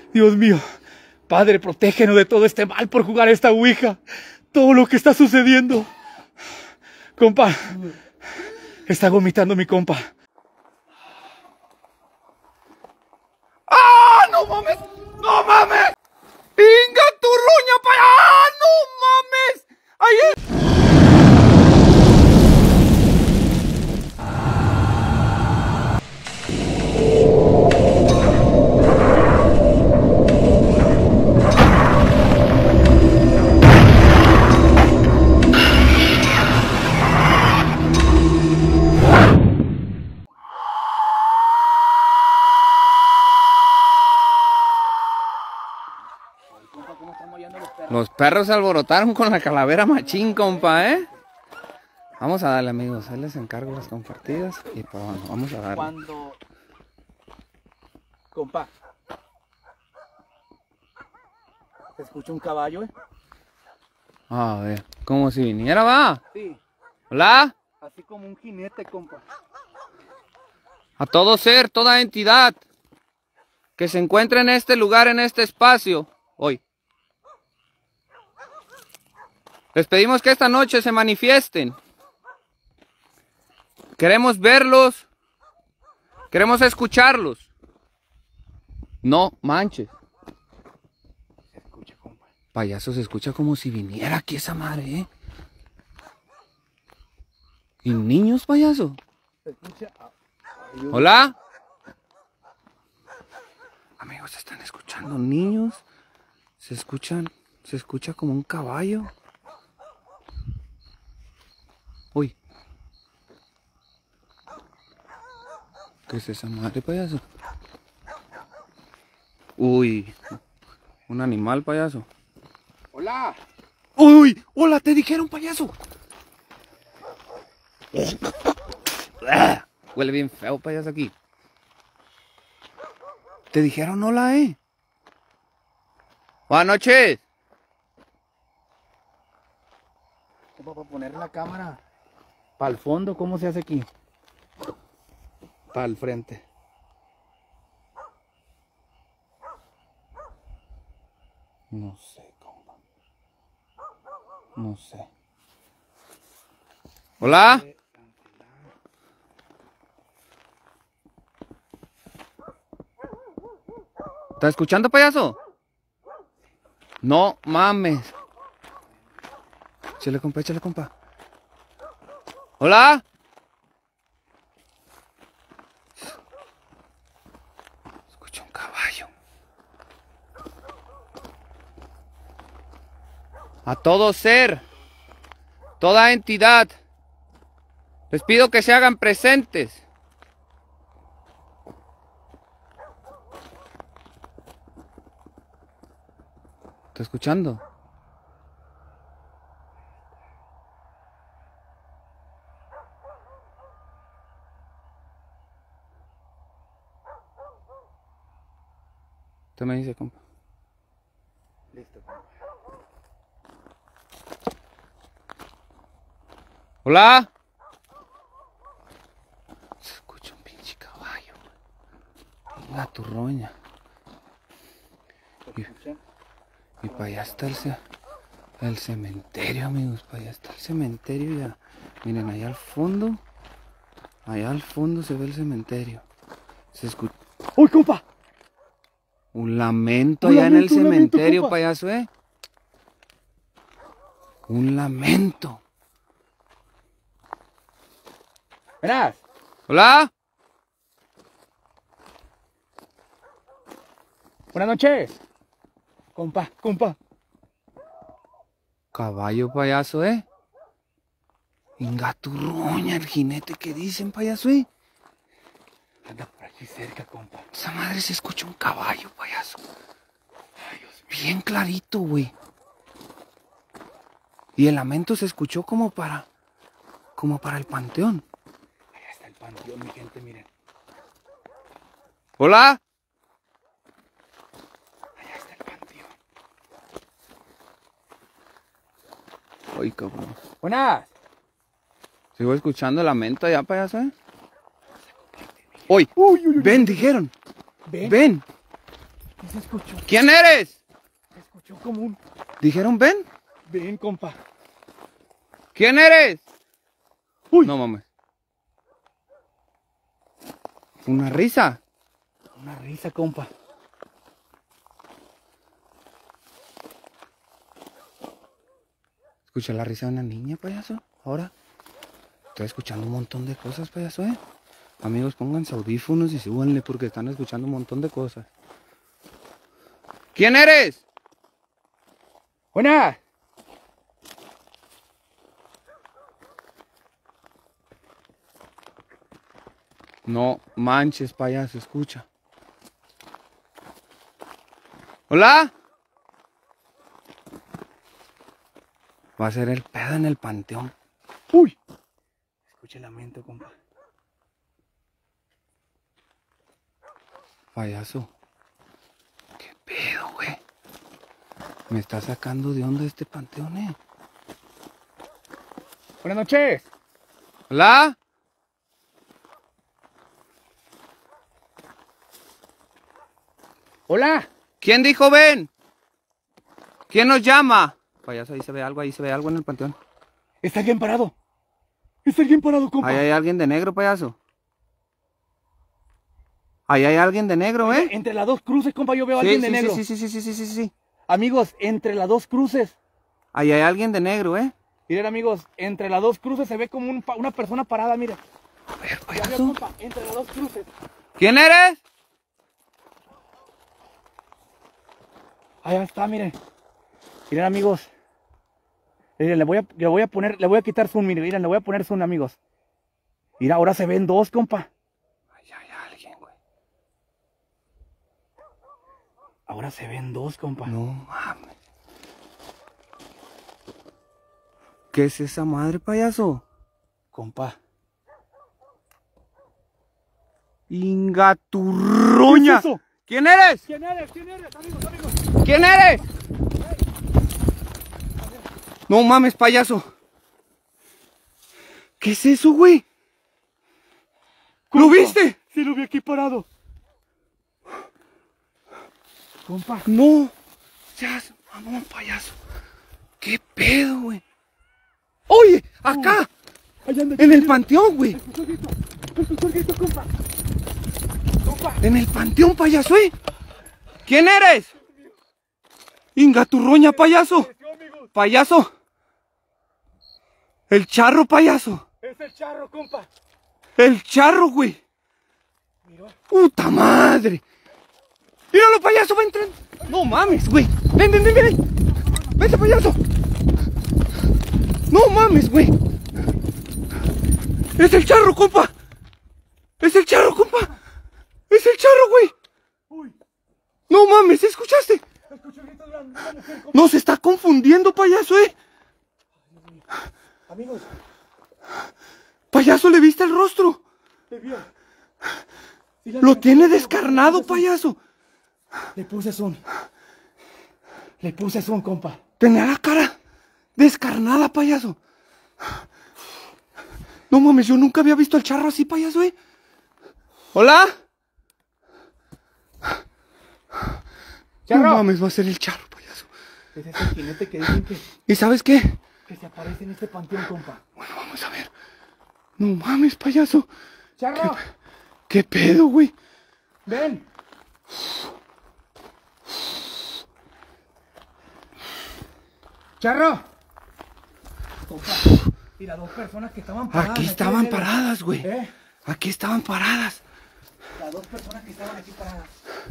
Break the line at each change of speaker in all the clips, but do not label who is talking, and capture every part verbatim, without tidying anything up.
Dios mío, Padre, protégenos de todo este mal por jugar esta ouija. Todo lo que está sucediendo. Compa, está vomitando mi compa. ¡Ah! ¡No mames! ¡No mames! ¡Pinga tu roña para allá! ¡No mames! ¡Ahí es!
Los perros se alborotaron con la calavera machín, compa, ¿eh? Vamos a darle, amigos. Ahí les encargo las compartidas. Y pues bueno, vamos a darle.
Cuando... Compa. ¿Se escucha un caballo, eh?
A ver, como si viniera, va.
Sí.
Hola.
Así como un jinete, compa.
A todo ser, toda entidad que se encuentre en este lugar, en este espacio, hoy. Les pedimos que esta noche se manifiesten. Queremos verlos. Queremos escucharlos. No manches.
Se escucha, compa.
Payaso, se escucha como si viniera aquí esa madre, ¿eh? ¿Y niños, payaso?
Se escucha...
¿Hola? Amigos, ¿están escuchando niños? ¿Se escuchan? ¿Se escucha como un caballo? Uy. ¿Qué es esa madre, payaso? Uy. Un animal, payaso.
¡Hola!
¡Uy! ¡Hola! ¡Te dijeron, payaso! Huele bien feo, payaso, aquí. Te dijeron hola, eh. Buenas noches.
¿Cómo para poner la cámara? Para el fondo, ¿cómo se hace aquí? Para el frente.
No sé, compa. No sé. ¿Hola? ¿Estás escuchando, payaso? No mames. Échale, compa, échale, compa. ¿Hola? Escucho un caballo. A todo ser, toda entidad, les pido que se hagan presentes. ¿Está escuchando? Usted me dice, compa.
Listo, compa.
¿Hola? Se escucha un pinche caballo. La turroña.
¿Se escucha?
Y para allá está el, ce el cementerio, amigos. Para allá está el cementerio ya. Miren, allá al fondo. Allá al fondo se ve el cementerio. Se escucha...
¡Uy, compa!
Un lamento
Un
allá
lamento,
en el
un lamento,
cementerio,
compa.
payaso, ¿eh? Un lamento.
Verás.
¿Hola?
Buenas noches. Compa, compa.
Caballo, payaso, ¿eh? Ingaturroña, el jinete que dicen, payaso, ¿eh?
Anda por aquí cerca, compa.
Esa madre se escucha un caballo, payaso. Ay, Dios mío. Bien clarito, güey. Y el lamento se escuchó como para... Como para el panteón.
Allá está el panteón, mi gente, miren.
¿Hola?
Allá está el panteón.
Ay, cabrón.
Buenas.
Sigo escuchando el lamento allá, payaso, ¿eh? Uy,
Uy, uy, uy.
ven, dijeron.
Ven.
Ven.
se escuchó.
¿Quién eres?
Se escuchó como un...
¿Dijeron ven?
Ven, compa.
¿Quién eres?
Uy.
No mames. ¿Una risa?
Una risa, compa.
Escucha la risa de una niña, payaso. Ahora estoy escuchando un montón de cosas, payaso, eh. Amigos, pónganse audífonos y súbanle porque están escuchando un montón de cosas. ¿Quién eres?
Buena.
No manches, payaso, escucha. ¿Hola? Va a ser el pedo en el panteón.
Uy. Escuche el lamento, compa.
Payaso. ¿Qué pedo, güey? Me está sacando de onda este panteón, eh.
Buenas noches.
¿Hola?
Hola.
¿Quién dijo ven? ¿Quién nos llama? Payaso, ahí se ve algo, ahí se ve algo en el panteón.
Está alguien parado. Está alguien parado, compa.
Ahí hay alguien de negro, payaso. Ahí hay alguien de negro, ¿eh?
Entre las dos cruces, compa, yo veo a
Sí,
alguien
sí,
de negro.
sí, sí, sí, sí, sí, sí, sí.
Amigos, entre las dos cruces.
Ahí hay alguien de negro, ¿eh?
Miren, amigos, entre las dos cruces se ve como un pa- una persona parada, mira.
A ver,
Ya veo,
payaso.
compa, entre las dos cruces.
¿Quién eres?
Allá está, miren. Miren, amigos. Miren, le voy a, le voy a poner, le voy a quitar zoom, miren, miren, le voy a poner zoom, amigos. Mira, ahora se ven dos, compa.
Ahí hay alguien, güey.
Ahora se ven dos, compa.
No mames. ¿Qué es esa madre, payaso?
Compa.
Ingaturroña.
¿Qué es eso?
¿Quién eres?
¿Quién eres? ¿Quién eres, amigos, amigos?
¿Quién eres? No mames, payaso. ¿Qué es eso, güey? ¿Lo
Compa,
viste?
Sí, lo vi aquí parado. Compa.
No. Seas mamón, payaso. ¿Qué pedo, güey? Oye, acá.
Allá anda,
En el panteón, güey.
Escuchó el grito. Escuchó el grito, compa. Compa.
En el panteón, payaso, ¿eh? ¿Quién eres? Ingaturroña, payaso.
Amigos,
Payaso. El charro, payaso.
es el charro, compa.
El charro, güey.
Miró.
¡Puta madre! ¡Míralo, payaso! ¡Va a entrar! ¡No mames, güey! ¡Ven, ven, ven, ven! ¡Vente, payaso! ¡No mames, güey! ¡Es el charro, compa! ¡Es el charro, compa! ¡Es el charro, güey!
Uy,
¡No mames! ¿Escuchaste?
escuchó el grito de una de una mujer, compa.
¡No se está confundiendo, payaso, eh!
Amigos,
¡Payaso, le viste el rostro!
te vio. Sí, la-
¡Lo tiene descarnado, payaso!
Le puse zoom. Le puse zoom, compa.
Tenía la cara descarnada, payaso. No mames, yo nunca había visto al charro así, payaso, eh. ¿Hola?
¡Charro!
No mames, va a ser el charro, payaso.
Ese es el jinete que dicen que,
¿Y sabes qué?
que se aparece en este panteón, compa.
Bueno, vamos a ver. No mames, payaso.
¡Charro!
¿Qué pedo, güey?
¡Ven! ¡Charro! Compa, mira, dos personas que estaban paradas.
Aquí
en
estaban
el-
paradas, güey.
¿Eh?
Aquí estaban paradas.
Las dos personas que estaban aquí paradas.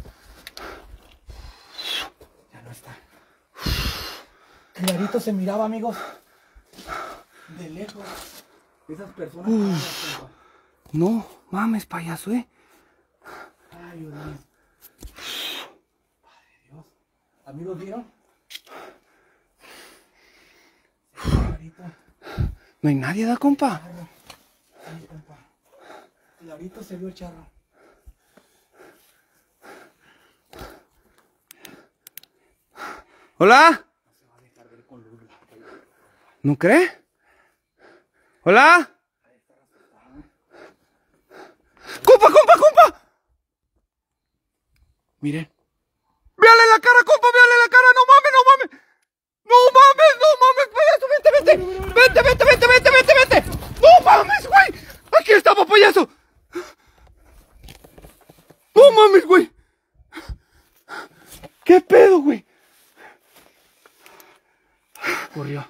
Ya no está. Clarito se miraba, amigos. De lejos. Esas personas paradas, compa.
No mames, payaso, eh.
Ay, Dios mío. Padre Dios. Amigos, ¿vieron? Clarito.
No hay nadie, da, compa.
Charro. Sí, compa. Clarito se vio el charro.
¿Hola? ¿No cree? ¿Hola? ¡Compa, compa, compa!
Miren.
la cara, compa, véale la cara, no mames, no mames. No mames, no mames, payaso, vente, vente. Vente, vente, vente, vente, vente, vente. No mames, güey. Aquí estaba, payaso. No mames, güey. ¿Qué pedo, güey?
Corrió.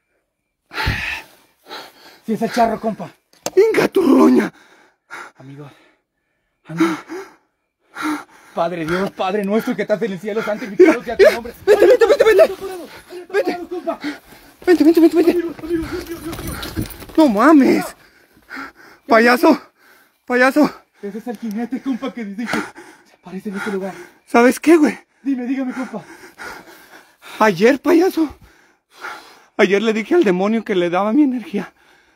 Si es el charro, compa.
Inga tu roña.
Amigo. Amigo. Padre Dios, Padre nuestro que estás en el cielo, santificado sea tu nombre.
Vente, vente, vente, vente. Vente. Vente, vente, vente, vente. No mames. Payaso. Payaso.
Ese es el jinete, compa, que dicen que se aparece en este lugar.
¿Sabes qué, güey?
Dime, dígame, compa.
Ayer, payaso. Ayer le dije al demonio que le daba mi energía.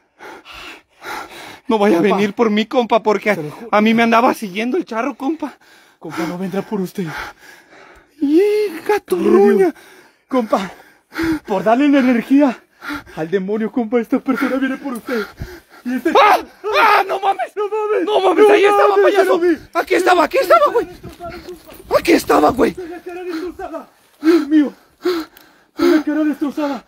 No vaya compa. a venir por mí, compa, porque a, a mí me andaba siguiendo el charro, compa.
Compa, no vendrá por usted.
Hija tu roña.
Compa, por darle la energía al demonio, compa, esta persona viene por usted. Y este...
¡Ah! ¡Ah! ¡No mames! ¡No mames! ¡No mames! ¡Ahí estaba, payaso! ¡Aquí estaba! ¡Aquí estaba, güey! ¡Aquí estaba, güey!
¡La cara destrozada! ¡Dios mío! ¡La cara destrozada!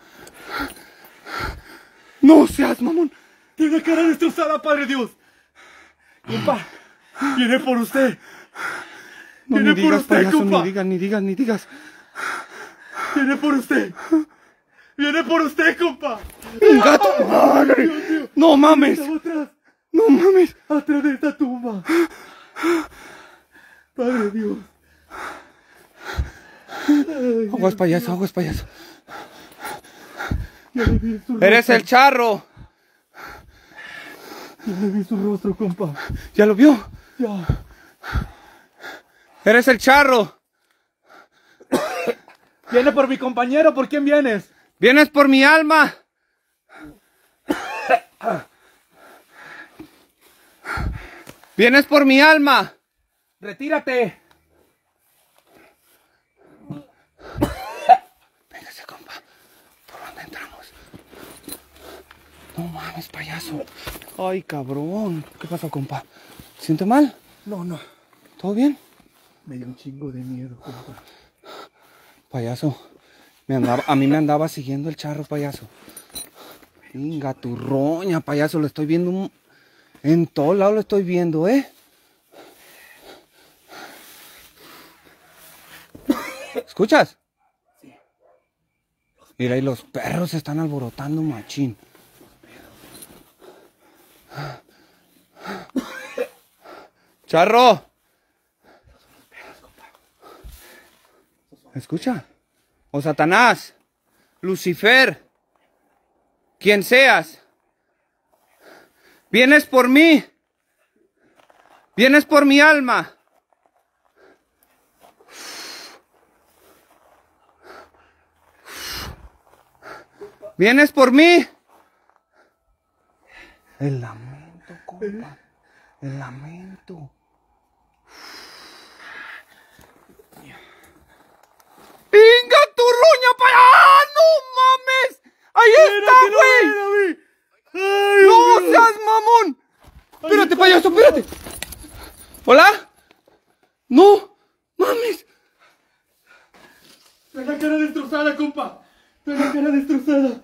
¡No seas mamón!
¡Tiene la cara destrozada, Padre Dios! Compa, viene por usted.
No,
viene
ni
por
digas,
usted,
payaso,
compa.
ni digas, ni digas, ni digas.
Viene por usted. Viene por usted, compa.
¡Un gato! ¡Madre! Dios, Dios. ¡No mames!
Atrás.
¡No mames!
Atrás de esta tumba. Padre Dios.
Ay, aguas, payaso, aguas, payaso.
Ya le vi su
¡Eres
rostro.
el charro!
Ya le vi su rostro, compa.
¿Ya lo vio?
Ya.
¡Eres el charro!
Viene por mi compañero, ¿por quién vienes?
¡Vienes por mi alma! ¡Vienes por mi alma!
¡Retírate!
Véngase, compa. ¿Por dónde entramos? No mames, payaso. Ay, cabrón. ¿Qué pasó, compa? ¿Siente mal?
No, no.
¿Todo bien?
Me dio un chingo de miedo, compa.
Payaso. Me andaba, a mí me andaba siguiendo el charro, payaso. Venga, tu roña, payaso. Lo estoy viendo un... En todos lados lo estoy viendo, ¿eh? ¿Escuchas?
Sí.
Mira, y los perros se están alborotando, machín. ¡Charro! ¿Escucha? O Satanás, Lucifer, quien seas, vienes por mí, vienes por mi alma. ¿Vienes por mí? El lamento, compa. El lamento. ¡Venga, tu roña para! ¡Ah, no mames! ¡Ahí está, güey! ¡No seas mamón! Espérate, payaso, espérate. ¿Hola? ¡No! ¡Mames!
Trae la cara destrozada, compa. Trae la cara destrozada.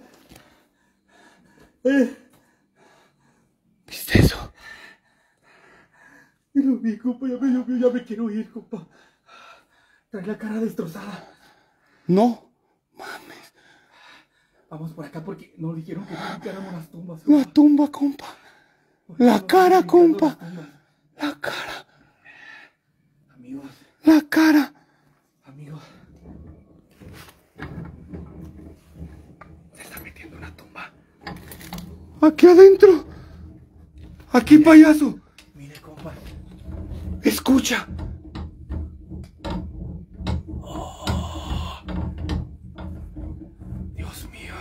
Eh.
¿Viste eso?
Y lo vi, compa. Ya me llovió, ya me quiero ir, compa. Trae la cara destrozada.
No mames.
Vamos por acá porque nos dijeron que no limpiáramos las tumbas.
La tumba, compa. La cara, compa. La cara.
Amigos.
La cara.
Amigos. Se está metiendo una tumba.
Aquí adentro. Aquí, payaso.
Mire, compa.
Escucha.
Dios mío.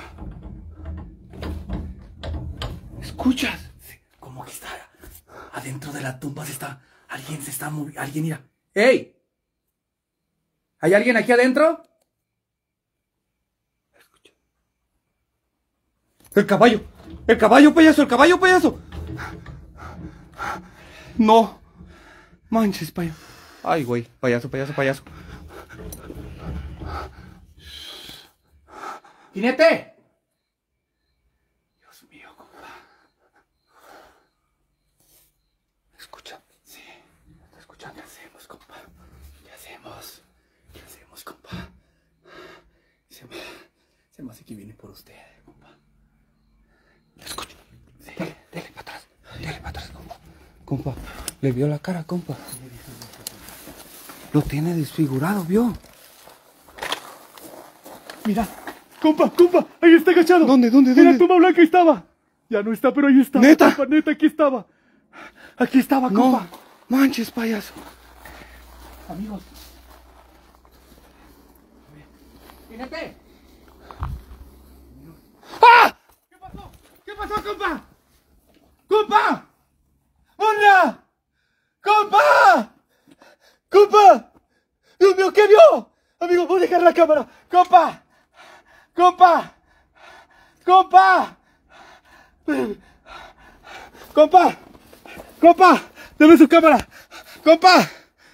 ¿Escuchas?
Sí, como que está adentro de la tumba se está. Alguien se está moviendo. Alguien mira. ¡Ey! ¿Hay alguien aquí adentro?
Escucha. El caballo. El caballo, payaso. El caballo, payaso. No. Manches, payaso. Ay, güey. Payaso, payaso, payaso.
¡Jinete! Dios mío, compa.
Escucha.
Sí, está escuchando. ¿Qué hacemos, compa? ¿Qué hacemos? ¿Qué hacemos, compa? Se me, se me hace que viene por usted, compa.
Escucha.
Sí.
Dale, dale para atrás. Dale para atrás, compa. Compa, le vio la cara, compa. Lo tiene desfigurado, ¿vio?
Mira, compa, compa, ahí está agachado.
¿Dónde, dónde,
Mira,
dónde?
tumba blanca, ahí estaba. Ya no está, pero ahí estaba.
¿Neta?
Compa, neta, aquí estaba. Aquí estaba, compa.
No, manches, payaso.
Amigos. Fíjate. ¡Ah! ¿Qué pasó? ¿Qué pasó, compa? ¡Compa! ¡Hola! ¡Compa! ¡Compa! ¡Dios mío, qué vio! Amigo, voy a dejar la cámara. ¡Compa! ¡Compa! ¡Compa! ¡Compa! ¡Compa! ¡Dame su cámara! ¡Compa!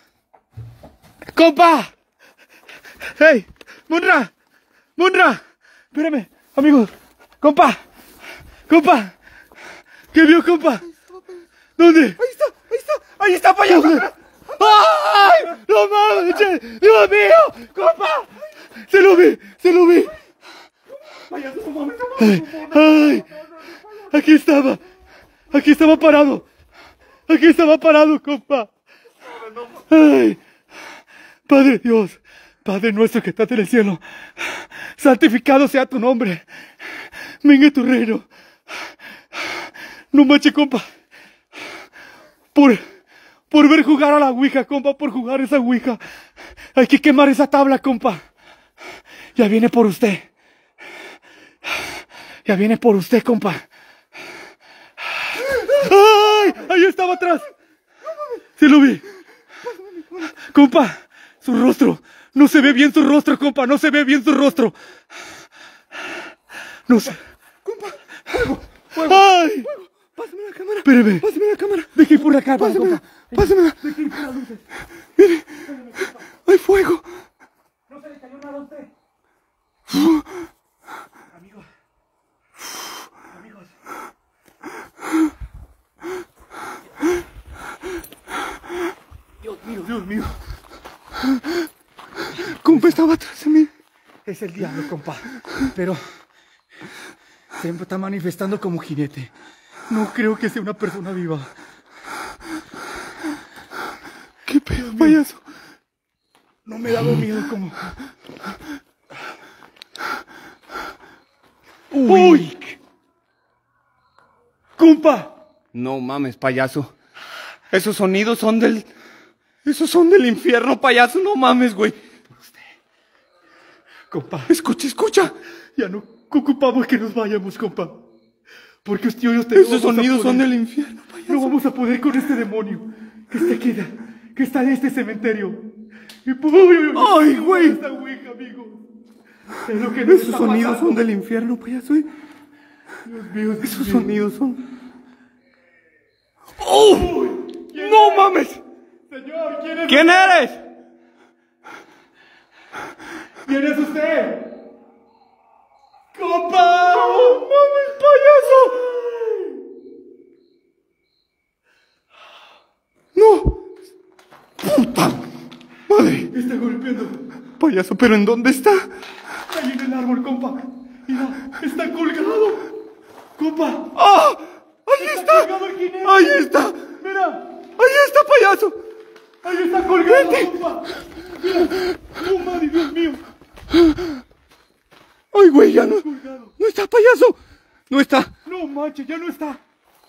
¡Compa! ¡Hey! ¡Munra! ¡Munra! Espérame, amigos. ¡Compa! ¡Compa! ¿Qué vio, compa? ¿Dónde? Ahí está, ahí está. ¡Ahí está, payaso! ¡Ay! ¡No mames! che! ¡Dios mío! ¡Compa! ¡Se lo vi! ¡Se lo vi! ¡Payaso, no mames! ¡Ay! ¡Ay! Aquí estaba. Aquí estaba parado. Aquí estaba parado, compa. ¡Ay! Padre Dios, Padre nuestro que estás en el cielo, santificado sea tu nombre. Venga tu reino. No manches, compa. Por, por ver jugar a la ouija, compa, por jugar esa ouija. Hay que quemar esa tabla, compa. Ya viene por usted. Ya viene por usted, compa. ¡Ay! Ahí estaba atrás. Se lo vi. Compa, su rostro. No se ve bien su rostro, compa. No se ve bien su rostro. No sé.
Compa, fuego, fuego.
¡Ay!
Fuego. Pásame la cámara.
Espérame.
Pásame la cámara.
Deje ir por la cámara,
Pásamela.
compa.
Pásamela.
Deje ir por las luces.
Mire. Hay fuego.
No se le cayó nada a usted. Amigos. Amigos. Dios mío, Dios mío.
Compa estaba atrás de mí.
Es el diablo, compa. Pero siempre está manifestando como jinete. No creo que sea una persona viva.
¿Qué pedo, payaso?
No me ha dado miedo como... ¡Uy! ¡Compa!
No mames, payaso. Esos sonidos son del... Esos son del infierno, payaso. No mames, güey.
Compa,
Escucha, escucha.
ya no ocupamos que nos vayamos, compa. Porque usted y yo te
Esos sonidos son del infierno, payaso.
No vamos a poder con este demonio que está aquí, que está en este cementerio. Y, uy, uy, uy,
¡Ay, güey!
Esta ouija, amigo. Es lo que nos
Esos
está
sonidos
pasando.
son del infierno, payaso. ¿Eh?
Dios mío, Dios
Esos
mío.
sonidos son... ¡Oh!
¿Quién
¡No
es?
mames!
Señor, ¿quién es
¿Quién
usted?
eres?
¿Quién es usted? ¡Compa! ¡No mames, payaso!
¡No! ¡Puta madre!
Me está golpeando.
Payaso, ¿pero en dónde está?
Ahí en el árbol, compa. Mira, está colgado. Compa.
¡Ah! ¡Ahí
Está
está!
colgado el jinete.
¡Ahí está!
Mira,
¡Ahí está, payaso!
ahí está colgado,
Vete.
compa. Mira, oh madre, Dios mío.
¡Ay, güey, ya no!
Colgado.
¡No está, payaso! ¡No está!
No manches, ya no está.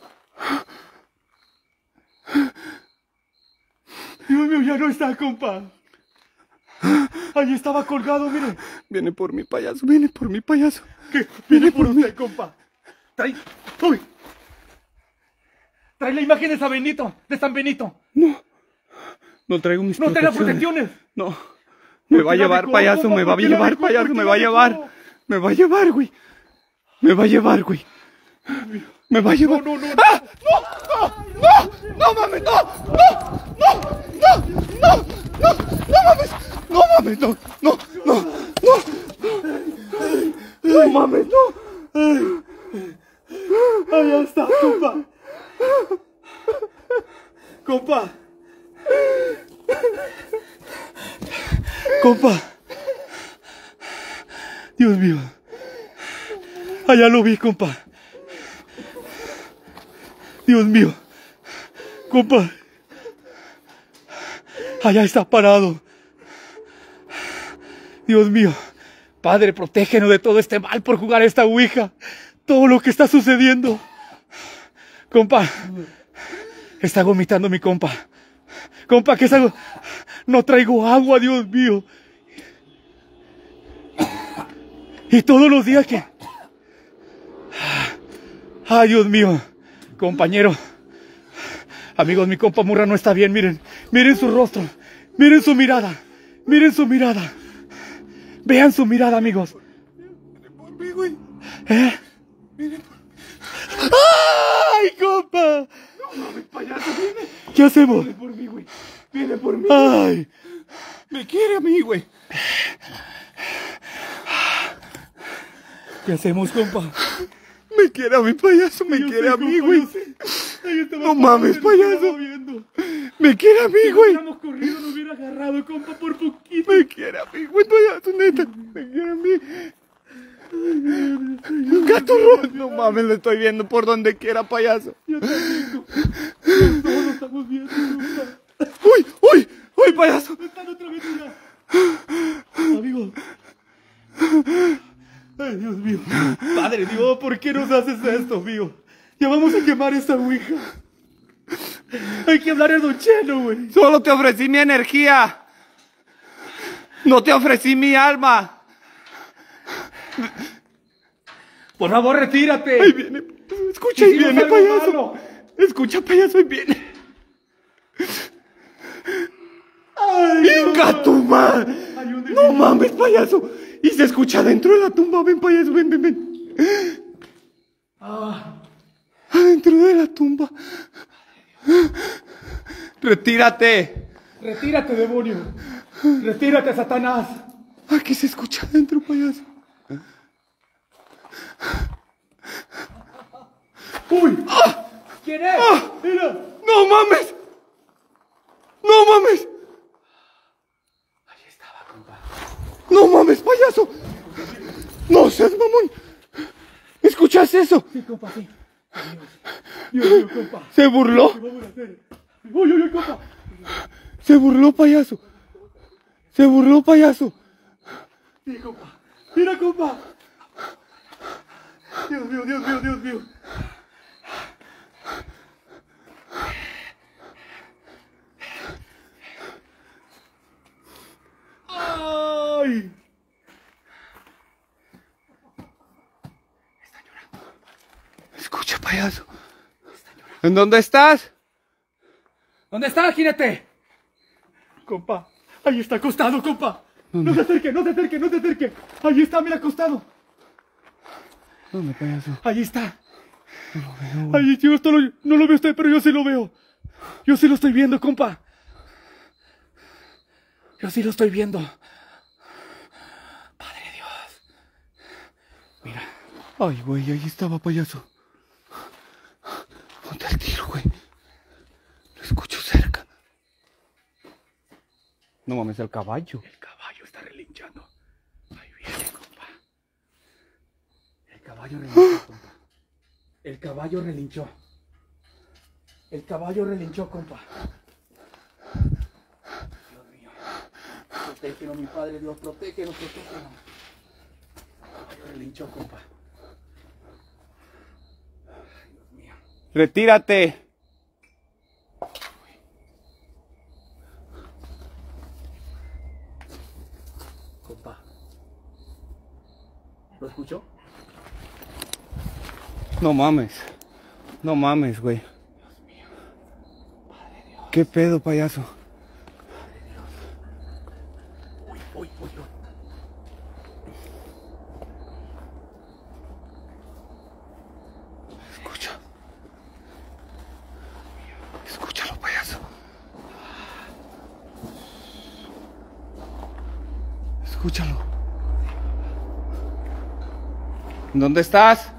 Dios mío, ya no está, compa. Ahí estaba colgado, mire.
Viene por mi payaso, viene por mi payaso.
Que viene por usted, compa. Trae. Uy. Trae la imagen de San Benito, de San Benito.
No. No traigo mis
No tenga
protecciones.
protecciones.
No. Me va a
la
llevar,
dejó,
payaso,
compa?
me va a
¿Por qué la
llevar,
dejó?
payaso,
¿Por qué
me
la
va a
dejó?
llevar. Me va a llevar, güey. Me va a llevar, güey. Me va a llevar.
No, no, no.
¡Ah! ¡No! ¡No! ¡No! ¡No mames! ¡No! ¡No! ¡No! ¡No! ¡No! ¡No! ¡No mames! ¡No mames! ¡No! ¡No! ¡No! ¡No!
No mames, no. Ay. Allá está, compa. Compa. Compa. Dios mío. Allá lo vi, compa. Dios mío. Compa. Allá está parado. Dios mío. Padre, protégenos de todo este mal por jugar esta ouija. Todo lo que está sucediendo. Compa. Está vomitando mi compa. Compa, ¿qué es algo? No traigo agua, Dios mío. Y todos los días que... Ay, Dios mío. Compañero. Amigos, mi compa Murra no está bien, miren. Miren su rostro. Miren su mirada. Miren su mirada. Vean su mirada, amigos.
Miren por mí, güey.
¿Eh?
Miren por mí.
¡Ay, compa!
No mames, payaso, viene.
¿Qué hacemos?
Viene por mí, güey. Viene por mí.
¡Ay!
Me quiere a mí, güey.
¿Qué hacemos, compa?
Me quiere a mi payaso, me
Yo
quiere
sé,
a mí,
compa,
güey.
yo sé. Ahí estaba
No mames,
parado,
payaso.
estaba viendo.
Me quiere a mí,
Si
güey.
hubiéramos corrido, nos hubiera agarrado, compa, por poquito.
Me quiere a mí, güey, payaso, neta. Me quiere a mí. Gato rojo. No mames, lo estoy viendo por donde quiera, payaso.
Yo también, compa. Todos lo estamos viendo, compa.
Uy, uy, uy, payaso.
Están otra vez allá. Amigos. Ay, Dios mío. Padre Dios, ¿por qué nos haces esto, amigo? Ya vamos a quemar esta ouija. Hay que hablar a Don Chelo, güey.
Solo te ofrecí mi energía. No te ofrecí mi alma.
Por favor, retírate.
Ahí viene. Escucha, ahí
Hicimos
viene,
algo
payaso.
malo.
Escucha, payaso, ahí viene.
Ay,
¡Venga, tu madre!
Ayúdenme.
No mames, payaso. Y se escucha dentro de la tumba. Ven, payaso, ven, ven, ven.
Ah,
Adentro de la tumba. Retírate.
retírate, demonio. Retírate, Satanás.
Aquí se escucha adentro, payaso.
¡Uy!
¡Ah!
¿Quién es?
¡Ah!
Mira.
¡No mames! ¡No mames!
Ahí estaba, compa.
¡No mames, payaso! ¡No seas mamón! ¿Escuchas eso?
Sí, compa, sí. Dios, Dios mío, compa.
Se burló.
¿Qué vamos a hacer? ¡Uy, uy, uy, compa!
Se burló, payaso. Se burló, payaso.
Sí, compa. Mira, compa. Dios mío, Dios mío, Dios mío. ¡Ay!
Escucha, payaso. ¿En dónde estás?
¿Dónde está, jinete? Compa, ahí está acostado, compa.
¿Dónde?
No se acerque, no se acerque, no se acerque. Ahí está, mira, acostado.
¿Dónde, payaso?
Ahí está.
No lo veo, güey.
Ahí, yo esto lo- no lo ve usted, pero yo sí lo veo. Yo sí lo estoy viendo, compa. Yo sí lo estoy viendo. Padre Dios. Mira.
Ay, güey, ahí estaba, payaso. Ponte el tiro, güey. Lo escucho cerca. No mames, el caballo.
El caballo está relinchando. Ahí viene, compa. El caballo relinchó, compa. El caballo relinchó. El caballo relinchó, compa. Dios mío. Protégenos, mi Padre Dios. Protégenos, protégenos. El caballo relinchó, compa. Ay, Dios mío.
Retírate.
Compa. ¿Lo escuchó?
No mames. No mames, güey.
Dios mío. Padre Dios.
¿Qué pedo, payaso?
Padre Dios. Uy, uy, uy, uy.
Escucha. Escúchalo, payaso. Escúchalo. ¿Dónde estás?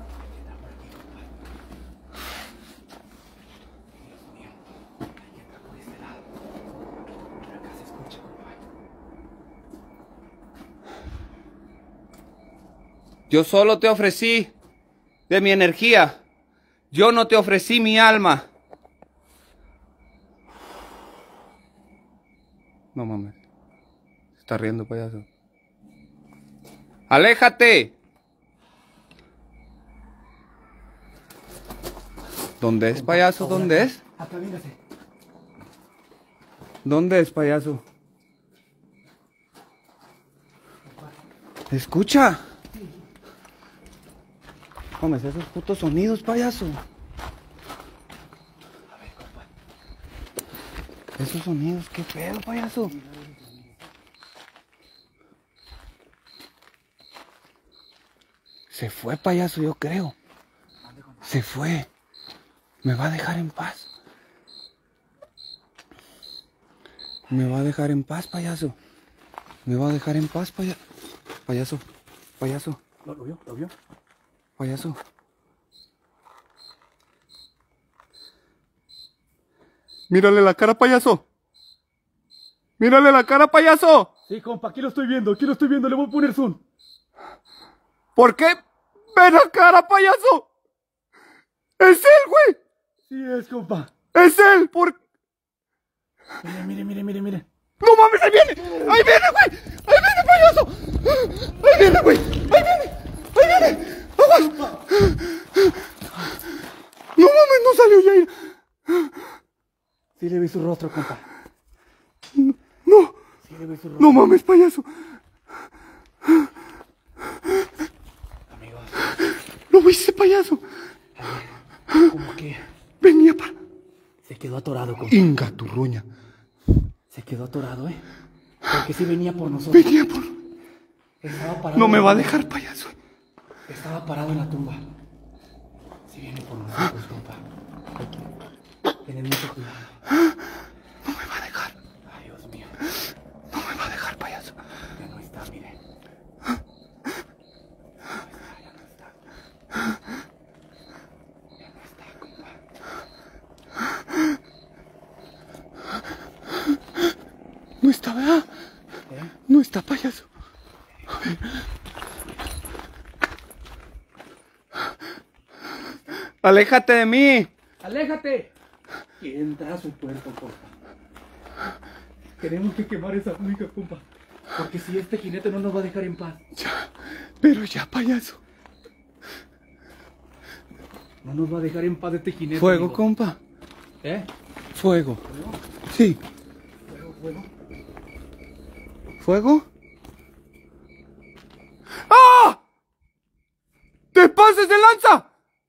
Yo solo te ofrecí de mi energía. Yo no te ofrecí mi alma. No mames. Se está riendo, payaso. ¡Aléjate! ¿Dónde es, payaso? ¿Dónde es?
Acá, véngase.
¿Dónde es, payaso? Escucha. Mames, esos putos sonidos, payaso. Esos sonidos, qué pedo, payaso. Se fue, payaso, yo creo. Se fue. Me va a dejar en paz. Me va a dejar en paz, payaso. Me va a dejar en paz, payaso. Payaso, payaso.
¿Lo, lo vio? ¿Lo vio?
Payaso. Mírale la cara, payaso. Mírale la cara, payaso.
Sí, compa, aquí lo estoy viendo, aquí lo estoy viendo, le voy a poner zoom.
¿Por qué? ¡Ve la cara, payaso! ¡Es él, güey!
Sí es, compa.
¡Es él! ¿Por
Mire, mire, mire, mire, mire.
¡No mames! ¡Ahí viene! ¡Ahí viene, güey! ¡Ahí viene, payaso! ¡Ahí viene, güey! ¡Ahí viene! ¡Ahí viene! ¡Aguas! ¡No mames! ¡No salió Yair!
Sí le vi su rostro, compa.
¡No!
Sí le vi su rostro.
¡No mames, payaso!
Amigos,
¿Lo viste, payaso?
como que
Venía para...
se quedó atorado, compa.
Inga tu ruña.
Se quedó atorado, ¿eh? Porque sí venía por nosotros.
Venía por...
Estaba parado
No
en
me
la
va a
tumba.
dejar, payaso.
Estaba parado en la tumba. Sí viene por nosotros, compa. Tened mucho cuidado.
No me va a dejar.
Ay, Dios mío.
No me va a dejar, payaso.
Ya no está, mire. Ya no está, ya no está, compa.
No está, ¿verdad?
¿Eh?
No está, payaso. A ver. ¡Aléjate de mí!
¡Aléjate! Quiere entrar a su cuerpo, compa. Tenemos que quemar esa única, compa. Porque si este jinete no nos va a dejar en paz.
Ya, pero ya, payaso.
No nos va a dejar en paz este jinete.
Fuego,
amigo.
compa.
¿Eh?
Fuego.
¿Fuego?
Sí.
¿Fuego, fuego?
¿Fuego? ¡Ah! ¡Te pases de lanza!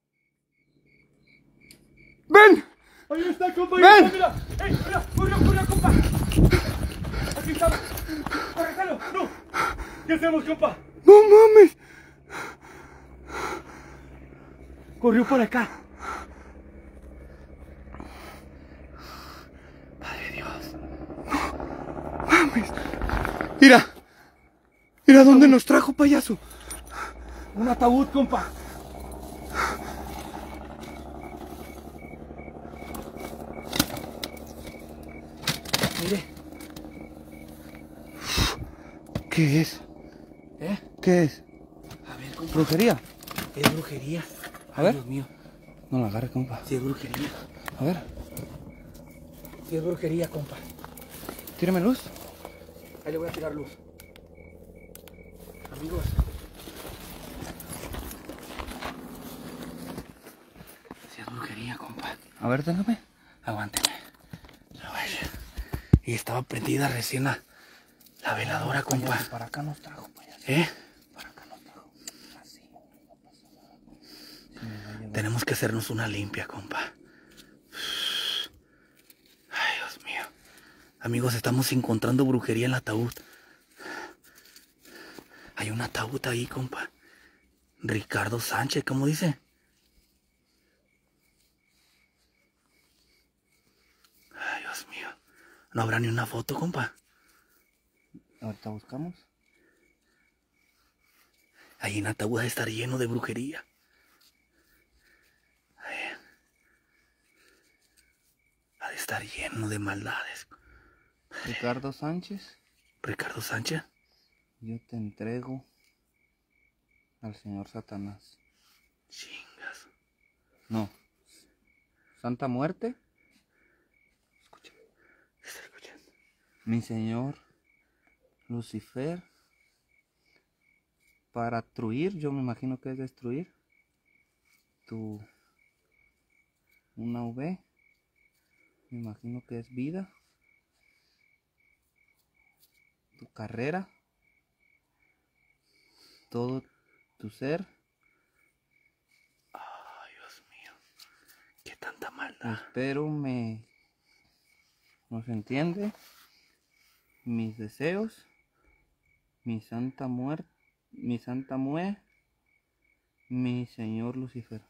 ¡Ven!
Ahí está, compa.
¡Ven!
Ahí está, mira. ¡Ey, mira! ¡Corre, corre, compa! Aquí está. ¡Corre, jalo! ¡No! ¿Qué hacemos, compa?
¡No mames!
Corrió por acá.
Padre Dios. No mames. Mira. Mira dónde nos trajo, payaso.
Un ataúd, compa. Mire.
¿Qué es?
¿Eh?
¿Qué es?
A ver, compa.
¿Brujería?
Es brujería.
A
Ay,
ver.
Dios mío.
No la agarre, compa.
Sí es brujería.
A ver.
Sí es brujería, compa.
Tírame luz.
Ahí le voy a tirar luz. Amigos. Sí es brujería, compa.
A ver, déjame.
Aguánteme. A ver. Y estaba prendida recién la, la veladora, compa.
Payaso, para acá nos trajo, payaso.
¿Eh?
Para acá nos trajo. Así. No pasa nada. Sí, me va a llevar.
Tenemos que hacernos una limpia, compa. Ay, Dios mío. Amigos, estamos encontrando brujería en el ataúd. Hay un ataúd ahí, compa. Ricardo Sánchez, ¿cómo dice? Ay, Dios mío. ¿No habrá ni una foto, compa?
Ahorita buscamos.
Ahí en Ataúd ha de estar lleno de brujería. Ha de estar lleno de maldades.
Ricardo Sánchez.
Ricardo Sánchez.
Yo te entrego al señor Satanás.
Chingas.
No. Santa Muerte.
Escucha. Está escuchando.
Mi señor Lucifer. Para truir, yo me imagino que es destruir. Tu. Una V. Me imagino que es vida. Tu carrera. Todo tu ser.
Ay, Dios mío. Qué tanta maldad.
Espero me nos entiende mis deseos, mi santa muerte, mi santa mue, mi señor Lucifer.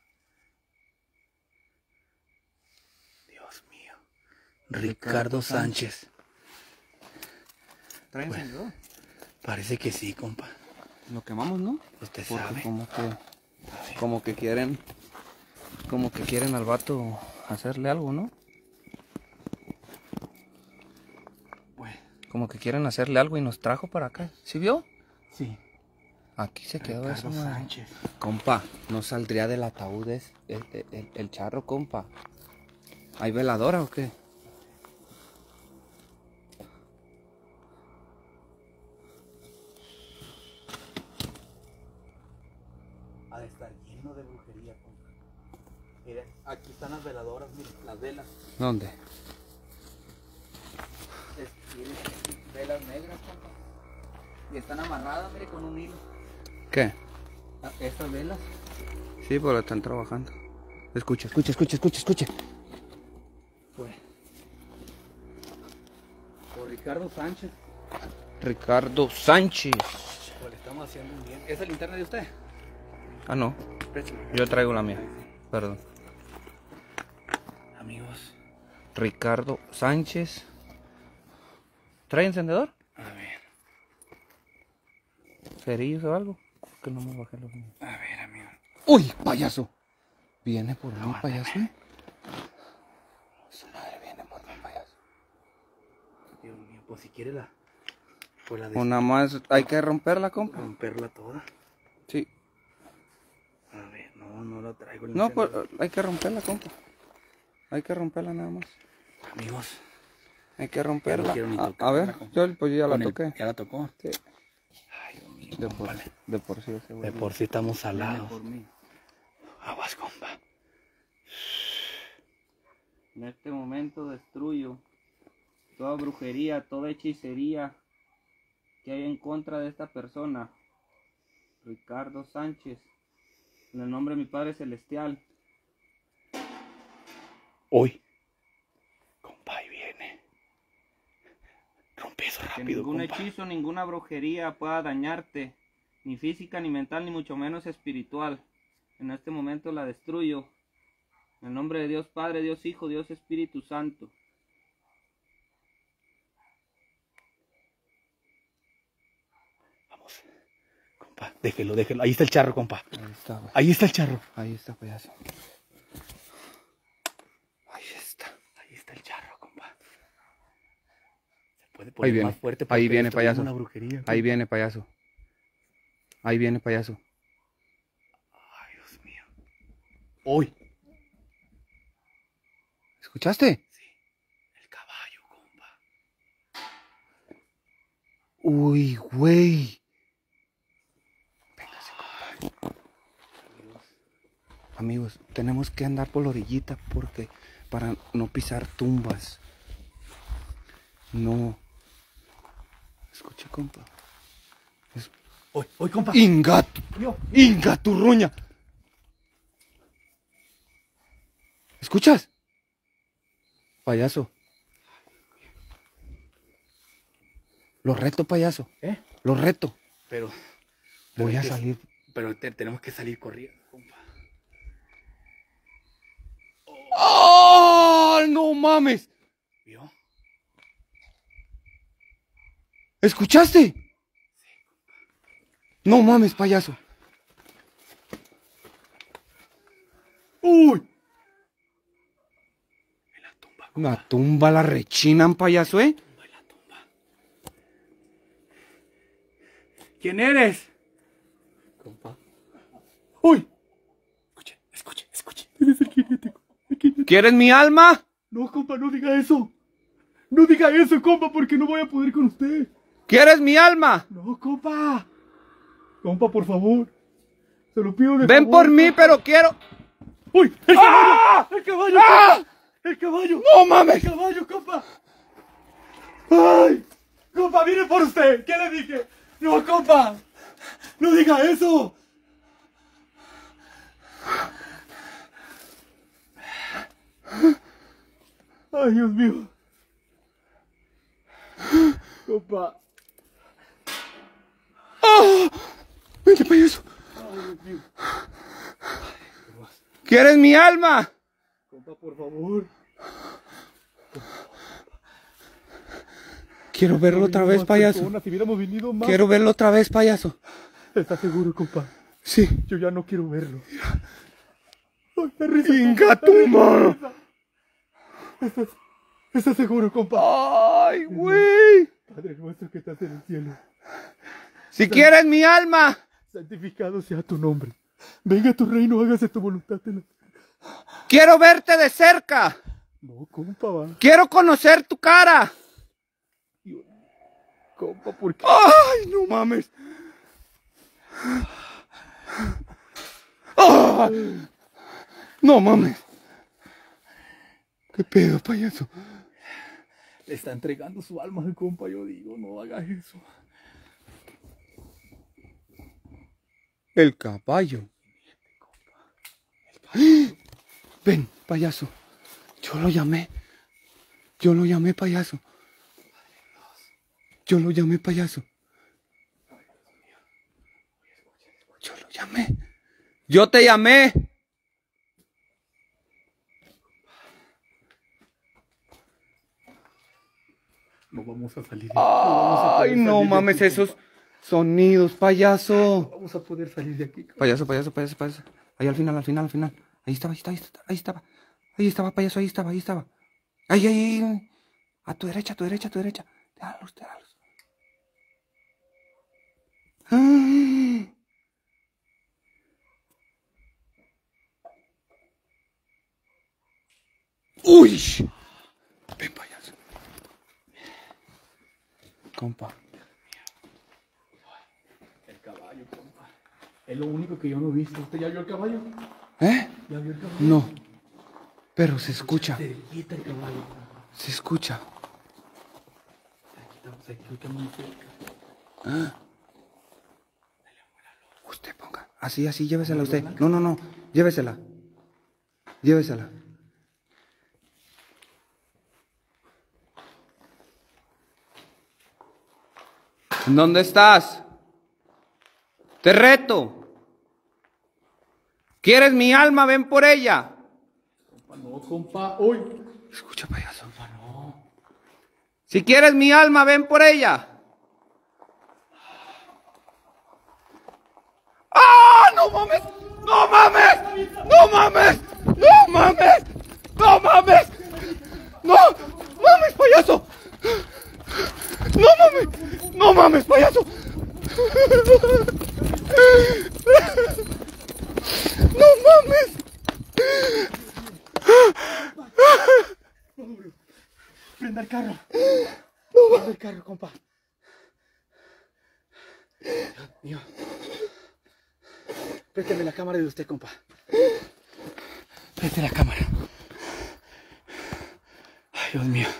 Dios mío. Ricardo, Ricardo Sánchez. Sánchez.
¿Traen
Bueno,
encendedor?
Parece que sí, compa.
Lo quemamos, ¿no?
Usted
Porque
sabe.
como que como que quieren como que quieren al vato hacerle algo, ¿no?
Bueno.
Como que quieren hacerle algo y nos trajo para acá. ¿Sí vio?
Sí.
Aquí se quedó
Ricardo
eso, man.
Sánchez.
Compa, no saldría del ataúd es el, el, el, el charro, compa. ¿Hay veladora o qué?
Ha de estar lleno de brujería, compa. Mire, aquí están las veladoras, mire, las velas.
¿Dónde?
Es, tiene velas negras, compa. Y están amarradas, mire, con un hilo.
¿Qué?
Estas velas.
Sí, pero están trabajando. Escucha, escucha, escucha, escucha, escucha.
Pues. Por Ricardo Sánchez.
Ricardo Sánchez.
Pues le estamos haciendo un bien. ¿Esa linterna de usted?
Ah, no.
Préstame.
Yo traigo la mía. Perdón.
Amigos.
Ricardo Sánchez. ¿Trae encendedor?
A ver.
¿Cerillos o algo? Que no me bajé los míos.
A ver, amigo.
¡Uy, payaso! ¿Viene por mí,
Aguántame.
payaso? Su madre viene por mí, payaso.
Dios mío, pues si quiere la... Pues la de...
O nada más hay que romperla, compa.
romperla toda.
Sí.
A ver, no, no la traigo. el
No, pues
encendedor.
hay que romperla, compa. Hay que romperla nada más.
Amigos.
Hay que romperla.
No quiero ni
a,
tocarla,
a ver,
compa.
yo pues yo ya la
Con el-
toqué.
¿Ya la tocó?
Sí.
Ay, Dios mío,
De por,
compa.
de por sí ese güey.
De por sí estamos
Viene
salados.
por mí.
Aguas, compa.
En este momento destruyo toda brujería, toda hechicería que hay en contra de esta persona. Ricardo Sánchez. En el nombre de mi Padre Celestial.
Hoy. Compa, ahí viene. Rompe eso
Que
rápido,
ningún
compa.
hechizo, ninguna brujería pueda dañarte. Ni física, ni mental, ni mucho menos espiritual. En este momento la destruyo. En el nombre de Dios Padre, Dios Hijo, Dios Espíritu Santo.
Vamos. Compa, déjelo, déjelo. Ahí está el charro, compa.
Ahí está, güey.
Ahí está el charro.
Ahí está, payaso.
Ahí está. Ahí está el charro, compa. Se puede
Ahí
poner
viene.
más fuerte.
Ahí
que
viene,
destruyamos
payaso.
la brujería,
Ahí
compa.
viene, payaso. Ahí viene, payaso.
Ay, Dios mío. Hoy.
¿Escuchaste?
Sí. El caballo, compa.
Uy, güey.
Véngase, compa.
Amigos, tenemos que andar por la orillita porque para no pisar tumbas. No. Escucha, compa. Es...
Hoy, hoy, compa.
Inga,
Yo.
Inga, tu ruña. ¿Escuchas? Payaso. Lo reto, payaso.
¿Eh?
Lo reto.
Pero.
Voy
pero
a
que-
salir.
Pero te- tenemos que salir corriendo, compa.
¡Oh! ¡No mames!
¿Vio?
¿Escuchaste? No mames, payaso. La tumba la rechinan, payaso, ¿eh?
La tumba. ¿Quién eres?
Compa.
¡Uy! Escuche, escuche, escuche. Eres el jinete. El jinete.
¿Quieres mi alma?
No, compa, no diga eso. No diga eso, compa, porque no voy a poder con usted.
¿Quieres mi alma?
No, compa. Compa, por favor. Se lo pido de
Ven
favor,
por mí,
compa.
pero quiero...
¡Uy! ¡El
¡Ah!
caballo! ¡El caballo!
¡Ah!
Compa! ¡El caballo!
¡No mames!
¡El caballo, compa! ¡Ay! ¡Compa, viene por usted! ¿Qué le dije? ¡No, compa! ¡No diga eso! ¡Ay, Dios mío! ¡Compa!
¡Ah! ¡Vente, payaso!
¡Ay, Dios mío!
¿Quieres mi alma?
Compa, por favor.
Quiero verlo otra vez, payaso.
Personas, si hubiéramos venido más.
Quiero verlo otra vez, payaso.
¿Estás seguro, compa?
Sí.
Yo ya no quiero verlo. Ay, la risa,
¡Inga
compa,
tu
la
mano!
risa. ¿Estás, ¿Estás seguro, compa?
¡Ay, güey!
Padre nuestro que estás en el cielo,
Si quieres mi alma.
santificado sea tu nombre. Venga a tu reino, hágase tu voluntad en la...
Quiero verte de cerca.
No, compa, va.
Quiero conocer tu cara.
Dios, compa, ¿por qué?
¡Ay, no mames! ¡Ah! No mames. ¿Qué pedo, payaso?
Le está entregando su alma al compa, yo digo, no hagas eso.
El caballo. Ven, payaso. Yo lo llamé. Yo lo llamé, payaso. Yo lo llamé, payaso. Yo lo llamé. Yo te llamé.
No vamos a salir de aquí.
Ay, no mames, esos sonidos, payaso.
No vamos a poder salir de aquí.
Payaso, payaso, payaso, payaso. Ahí al final, al final, al final. Ahí estaba, ahí estaba, ahí estaba, ahí estaba. Ahí estaba, payaso, ahí estaba, ahí estaba. Ahí, ahí, ahí. A tu derecha, a tu derecha, a tu derecha. Te da la luz, te da la luz. Ay. Uy. Ven, payaso. Compa.
El caballo, compa. Es lo único que yo no he visto. ¿Usted ya vio el caballo?
¿Eh?
¿Ya vio el caballo?
No. Pero se escucha.
Cerquita el caballo, compa.
Se escucha.
Cerquita, cerquita, muy cerca.
Ah. Usted ponga. Así, así, llévesela usted. No, no, no. Llévesela. Llévesela. ¿Dónde estás? Te reto. ¿Quieres mi alma? Ven por ella.
Compa, no, compa. Uy.
Escucha, payaso.
Compa, no.
Si quieres mi alma, ven por ella. ¡Ah! ¡No mames! ¡No mames! ¡No mames! ¡No mames! ¡No mames! ¡No! ¡Mames, payaso! ¡No mames! ¡No mames, payaso! ¡No mames!
Prenda el carro. Prenda el carro, compa. Dios mío. Présteme la cámara de usted, compa. Présteme la cámara. Ay, Dios mío.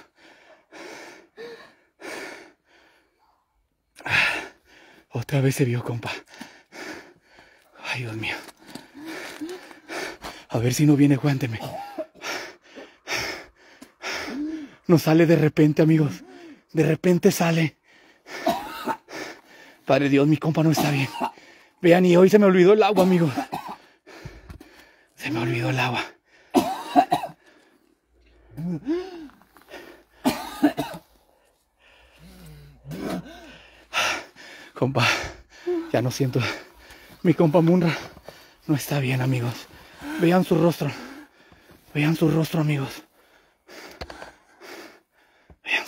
Otra vez se vio, compa. Ay, Dios mío. A ver si no viene, cuénteme. No sale de repente, amigos. De repente sale. Padre Dios, mi compa no está bien. Vean, y hoy se me olvidó el agua, amigos. Se me olvidó el agua. Compa, ya no siento. Mi compa Munra no está bien, amigos. Vean su rostro. Vean su rostro, amigos.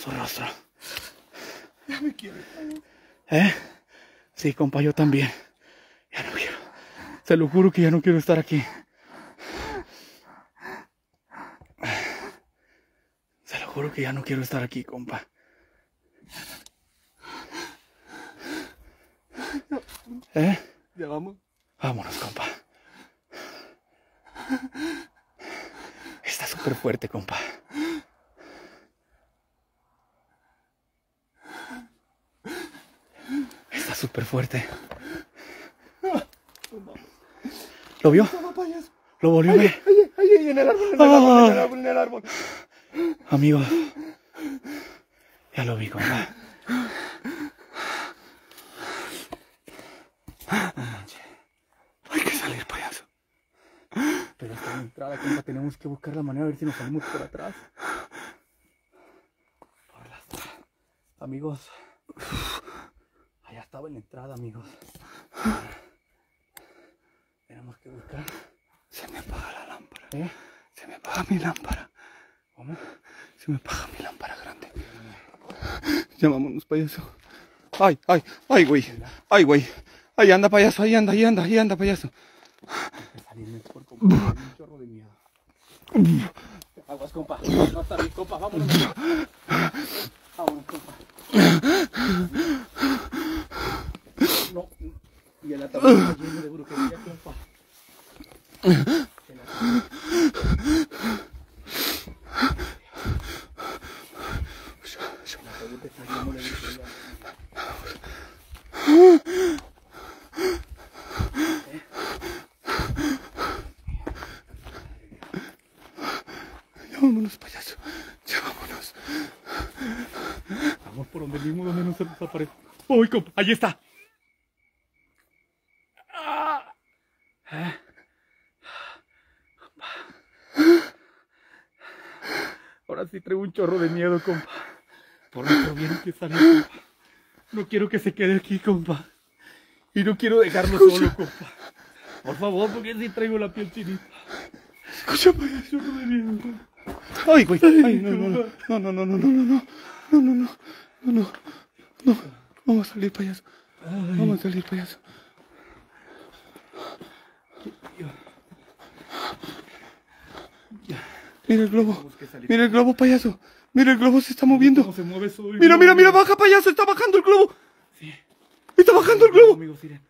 su rostro.
Ya me quiero.
¿Eh? Sí, compa, yo también. Ya no quiero. Se lo juro que ya no quiero estar aquí. Se lo juro que ya no quiero estar aquí, compa. ¿Eh?
Ya vamos.
Vámonos, compa. Está súper fuerte, compa. Está súper fuerte. ¿Lo vio? ¿Lo volvió a ver?
Ahí, ahí, ahí, en el árbol, en el árbol, en el árbol, en el árbol.
Amigo, ya lo vi, compa. No manches.
Hay que salir, payaso.
Pero está en la entrada, compa. Tenemos que buscar la manera de ver si nos salimos por atrás. Por las... Amigos. Allá estaba en la entrada, amigos. Tenemos que buscar.
Se me apaga la lámpara.
¿Eh?
Se me apaga mi lámpara.
¿Cómo?
Se me apaga mi lámpara grande. Ya vámonos, payaso. Ay, ay, ay, güey. Ay, güey. Ahí anda, payaso, ahí anda, ahí anda, ahí anda, payaso.
Salirme por compa. Un chorro de miedo. Aguas, compa. No está bien, compa. Vámonos. Vámonos, compa. No. Y el ataúd está lleno de brujería, compa. El ataúd. El ataúd está lleno de brujería.
Ya vámonos, payaso. Ya vámonos.
Vamos por donde mismo, donde no se desaparece. ¡Uy, compa! ¡Ahí está! Ah. ¿Eh? Ahora sí traigo un chorro de miedo, compa. Por nuestro bien que salir, compa. No quiero que se quede aquí, compa. Y no quiero dejarlo solo, compa. Por favor, porque sí traigo la piel chinita.
Escucha, payaso.
Chorro de miedo, compa.
Ay, güey. Ay, no, no, no. No, no, no, no, no, no. No, no, no. No, no. No. Vamos a salir, payaso. Vamos a salir, payaso. Mira el globo. Mira el globo, payaso. Mira el globo, se está moviendo.
¿Cómo se mueve eso?
Mira, mira, mira, baja, payaso. Está bajando el globo.
Sí.
Está bajando el globo.
Amigos, miren.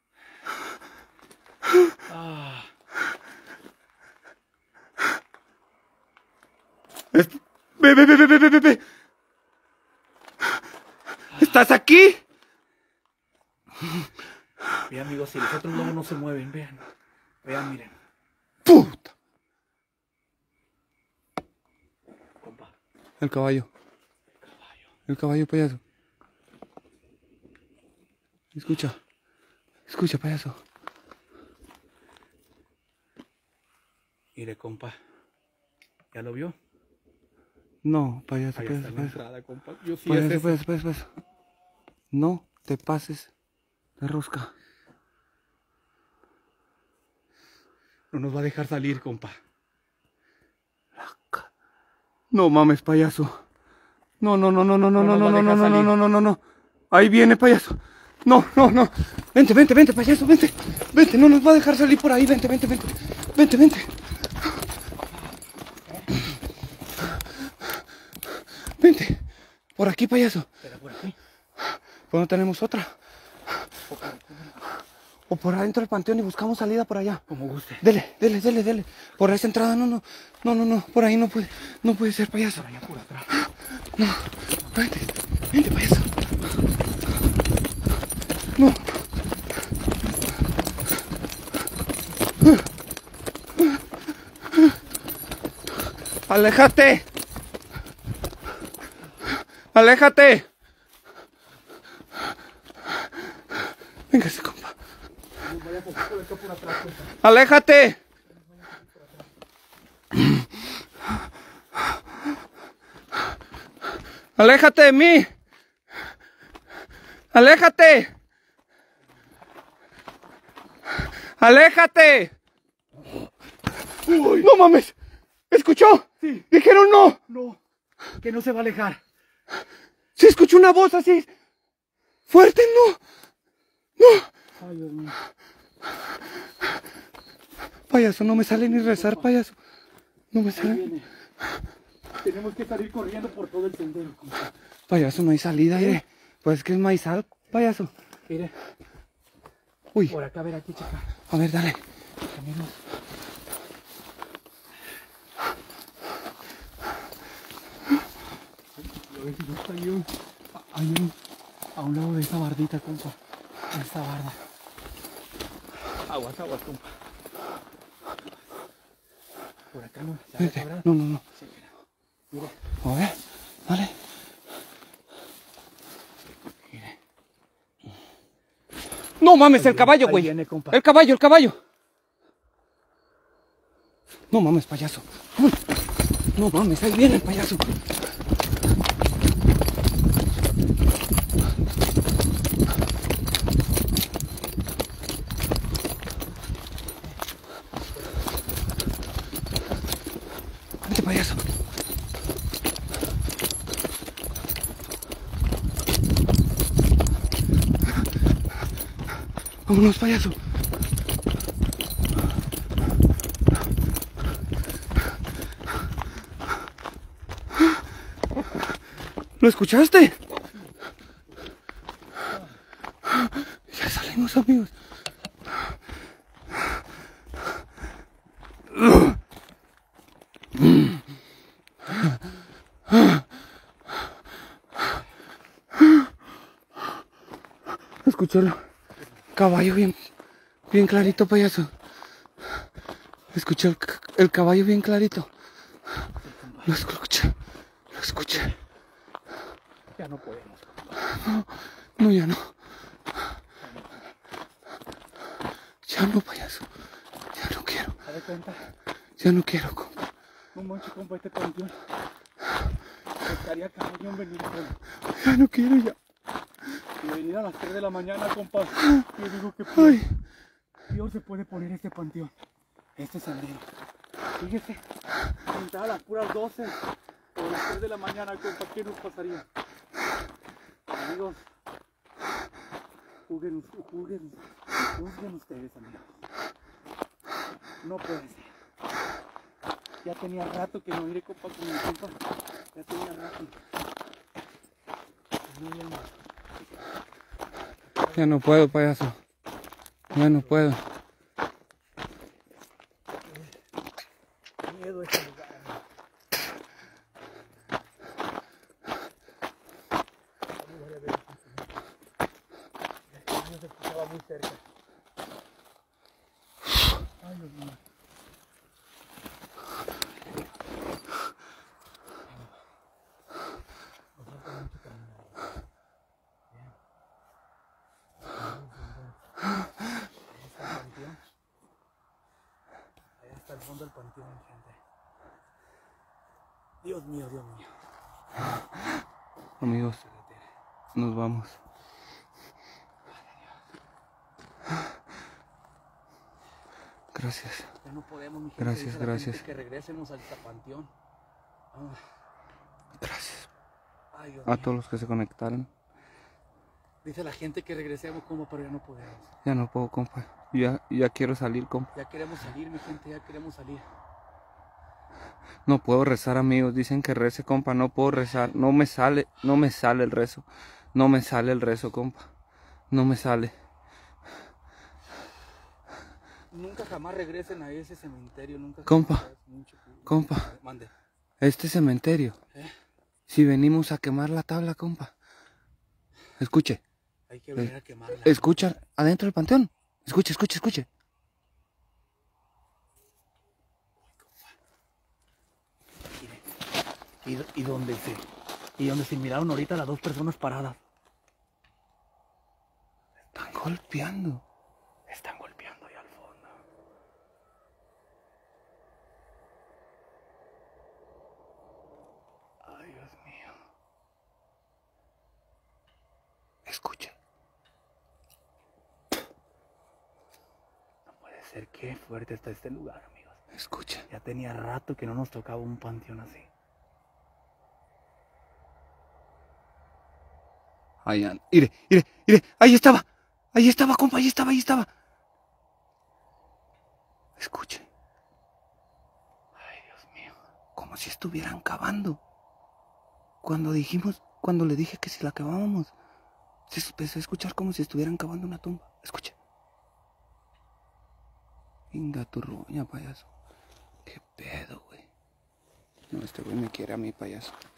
Ah.
Es- Ve, ve, ve, ve, ve, ve, ve. ¿Estás aquí?
Vean, amigos, si los otros globos no se mueven, vean. Vean, miren.
Puta.
Compa.
El caballo. El caballo, payaso. Escucha. Escucha, payaso.
Mire, compa. ¿Ya lo vio?
No, payaso,
Ahí
payaso,
está la
payaso.
entrada, compa. Yo sí
Payaso,
es ese.
payaso, payaso, payaso. No te pases de rosca.
No nos va a dejar salir, compa.
No mames, payaso. No, no, no, no, no, no,
No
no,
nos va
no,
a
no,
dejar
no, no,
salir.
no, no, no, no. Ahí viene, payaso. No, no, no. Vente, vente, vente, payaso, vente. Vente, no nos va a dejar salir por ahí. Vente, vente, vente. Vente, vente. Vente. Por aquí, payaso.
Espera, por aquí.
Pues no tenemos otra. O por adentro del panteón y buscamos salida por allá.
Como guste.
Dele, dele, dele, dele. Por esa entrada, no, no. No, no, no. Por ahí no puede. No puede ser, payaso.
Por allá, por atrás.
No. Vente. Vente, payaso. No. Aléjate. Aléjate. Véngase, compa.
Vaya poquito de acá por atrás, compa.
Aléjate. Aléjate de mí. Aléjate. Aléjate.
Uy.
No mames. ¿Escuchó?
Sí.
Dijeron no.
No. Que no se va a alejar.
Se escuchó una voz así. Fuerte, no. No.
Ay, Dios mío.
Payaso, no me sale ni rezar, payaso. No me
Ahí
sale.
viene. Tenemos que salir corriendo por todo el sendero, compa.
Payaso, no hay salida,
¿Eh?
eh. Pues es que es maizal, payaso.
Mire,
Uy,
por acá, a ver, aquí, chica.
a ver, dale.
Amigos. A ver si no está ahí un, hay un, a un lado de esa bardita, compa. En esta barda. Aguas, aguas, compa. Por acá no. ¿Sabes,
Vete.
verdad?
No, no, no.
Sí, mira.
A ver, dale.
Mire.
No mames,
Ahí
el caballo,
viene,
güey.
ahí viene, compa.
El caballo, el caballo. No mames, payaso. No mames, ahí viene el payaso. Vete, payaso. Vámonos, payaso. ¿Lo escuchaste? Ya salimos, amigos. Escuché el caballo bien, bien clarito, payaso. Escuché el, el caballo bien clarito. Lo escuché, lo escuché.
Ya no podemos.
No, no, ya no. Ya no, payaso. Ya no quiero.
¿Te das cuenta?
Ya no quiero, compa.
No manches, compa, este panteón. Estaría cañón venir con.
Ya no quiero, ya.
Y venir a las tres de la mañana, compa. Yo digo que
Ay,
peor se puede poner este panteón. Este sendero. Fíjese, entrada a las puras doce o las tres de la mañana, compa, ¿qué nos pasaría? Amigos, juzguen, juzguen, juzguen ustedes, amigos. No puede ser. Ya tenía rato que no iré, compa, con mi compa. Ya tenía rato. No, ya no.
ya no puedo, payaso. Ya no puedo.
Qué miedo este lugar. Vamos a ver. El caño se escuchaba muy cerca. Ay, Dios mío. Al fondo del panteón, gente. Dios mío, Dios mío.
Amigos, nos vamos. Gracias.
Ya no podemos, mi gente.
Gracias,
Dice la
gracias.
gente que regresemos al panteón. Ah,
Gracias.
ay, Dios
A
mío.
todos los que se conectaron.
Dice la gente que regresemos como, pero ya no podemos.
Ya no puedo, compa. Ya, ya quiero salir, compa.
Ya queremos salir, mi gente, ya queremos salir.
No puedo rezar, amigos. Dicen que rece, compa. No puedo rezar. No me sale, no me sale el rezo. No me sale el rezo, compa. No me sale.
Nunca jamás regresen a ese cementerio, nunca.
Compa,
jamás. Mucho cuidado.
compa.
Mande.
Este cementerio.
¿Eh?
Si venimos a quemar la tabla, compa. Escuche.
Hay que venir a quemarla.
Escucha adentro del panteón. Escuche, escuche, escuche.
Y, y donde se, y donde se miraron ahorita las dos personas paradas.
Están golpeando.
Están golpeando ahí al fondo. Ay, Dios mío.
Escuche.
No puede ser, qué fuerte está este lugar, amigos.
Escuche.
Ya tenía rato que no nos tocaba un panteón así.
Ahí anda. Mire, mire, mire. Ahí estaba. Ahí estaba, compa. Ahí estaba, ahí estaba. Escuche. Ay, Dios mío. Como si estuvieran cavando. Cuando dijimos, cuando le dije que si la cavábamos, se empezó a escuchar como si estuvieran cavando una tumba. Escucha. Venga, tu roña, payaso. ¿Qué pedo, güey? No, este güey me quiere a mí, payaso.